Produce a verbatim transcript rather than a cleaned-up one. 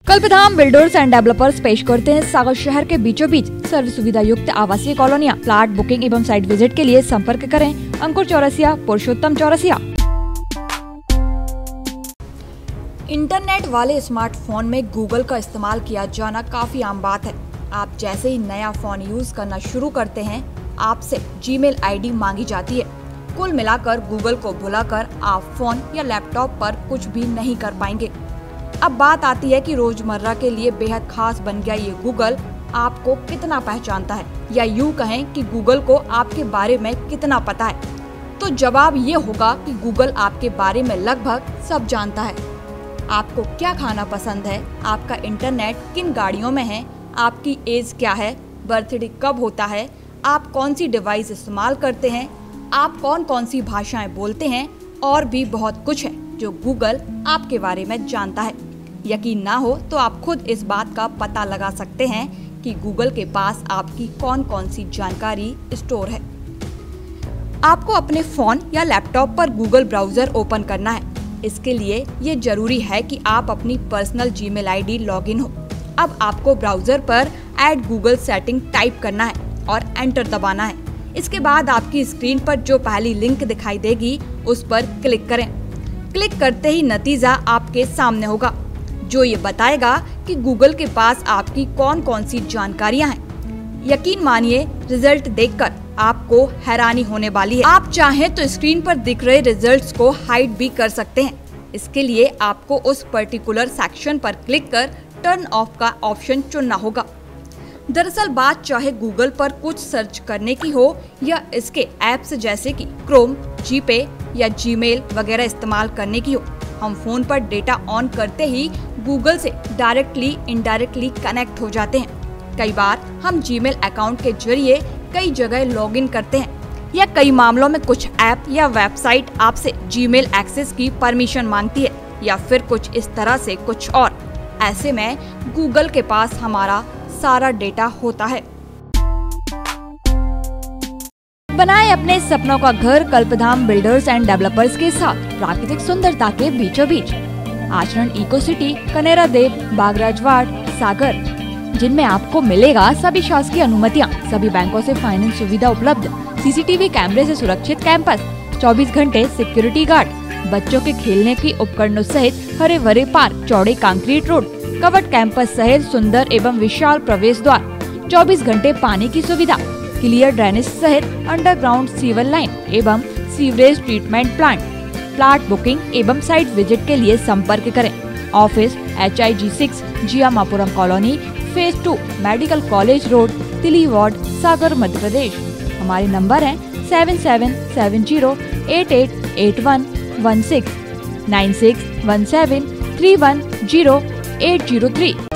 कल्पधाम builders and developers पेश करते हैं सागर शहर के बीचों बीच सर्व सुविधा युक्त आवासीय कॉलोनियां। फ्लैट बुकिंग एवं साइट विजिट के लिए संपर्क करें अंकुर चौरसिया, पुरुषोत्तम चौरसिया। इंटरनेट वाले स्मार्टफोन में गूगल का इस्तेमाल किया जाना काफी आम बात है। आप जैसे ही नया फोन यूज करना शुरू करते हैं, आपसे जीमेल आईडी मांगी जाती है। कुल मिलाकर गूगल को भुलाकर आप फोन या लैपटॉप पर कुछ भी नहीं कर पाएंगे। अब बात आती है कि रोजमर्रा के लिए बेहद खास बन गया ये गूगल आपको कितना पहचानता है, या यूं कहें कि गूगल को आपके बारे में कितना पता है। तो जवाब ये होगा कि गूगल आपके बारे में लगभग सब जानता है। आपको क्या खाना पसंद है, आपका इंटरनेट किन गाड़ियों में है, आपकी एज क्या है, बर्थडे कब होता है, आप कौन सी डिवाइस इस्तेमाल करते हैं, आप कौन कौन सी भाषाएं बोलते हैं, और भी बहुत कुछ है जो गूगल आपके बारे में जानता है। यकीन ना हो तो आप खुद इस बात का पता लगा सकते हैं कि गूगल के पास आपकी कौन कौन सी जानकारी स्टोर है। आपको अपने फोन या लैपटॉप पर गूगल ब्राउजर ओपन करना है। इसके लिए ये जरूरी है कि आप अपनी पर्सनल जीमेल आईडी लॉगिन हो। अब आपको ब्राउजर पर ऐड गूगल सेटिंग टाइप करना है और एंटर दबाना है। इसके बाद आपकी स्क्रीन पर जो पहली लिंक दिखाई देगी उस पर क्लिक करें। क्लिक करते ही नतीजा आपके सामने होगा जो ये बताएगा कि गूगल के पास आपकी कौन कौन सी जानकारियां हैं। यकीन मानिए, रिजल्ट देखकर आपको हैरानी होने वाली है। आप चाहें तो स्क्रीन पर दिख रहे रिजल्ट्स को हाइड भी कर सकते हैं। इसके लिए आपको उस पर्टिकुलर सेक्शन पर क्लिक कर टर्न ऑफ का ऑप्शन चुनना होगा। दरअसल बात चाहे गूगल पर कुछ सर्च करने की हो या इसके ऐप्स जैसे कि क्रोम, जीपे या जीमेल वगैरह इस्तेमाल करने की हो, हम फोन पर डेटा ऑन करते ही गूगल से डायरेक्टली इनडायरेक्टली कनेक्ट हो जाते हैं। कई बार हम जीमेल अकाउंट के जरिए कई जगह लॉगिन करते हैं, या कई मामलों में कुछ ऐप या वेबसाइट आपसे जीमेल एक्सेस की परमिशन मांगती है, या फिर कुछ इस तरह से कुछ और। ऐसे में गूगल के पास हमारा सारा डेटा होता है। बनाए अपने सपनों का घर कल्पधाम बिल्डर्स एंड डेवलपर्स के साथ प्राकृतिक सुंदरता के बीचों बीच। Acharan eco city, Kanera Dev, Bagraj ward, Sagar, जिनमें आपको मिलेगा सभी शासकीय अनुमतियां, सभी बैंकों से फाइनेंस सुविधा उपलब्ध, सीसीटीवी कैमरे से सुरक्षित कैंपस, चौबीस घंटे सिक्योरिटी गार्ड, बच्चों के खेलने की उपकरणों सहित हरे भरे पार्क, चौड़े कंक्रीट रोड, कवर्ड कैंपस सहित सुंदर एवं विशाल प्रवेश द्वार, चौबीस घंटे पानी की सुविधा, क्लियर ड्रेनेज सहित अंडरग्राउंड सीवर लाइन एवं sewerage treatment plant. Flat booking एवं साइट विजिट के लिए संपर्क करें। Office H I G six, Jiyamapuram colony, phase two, medical college road, Tili ward, Sagar, Madhya Pradesh. हमारे नंबर हैं seven seven seven zero eight eight eight one one six, nine six one seven three one zero eight zero three.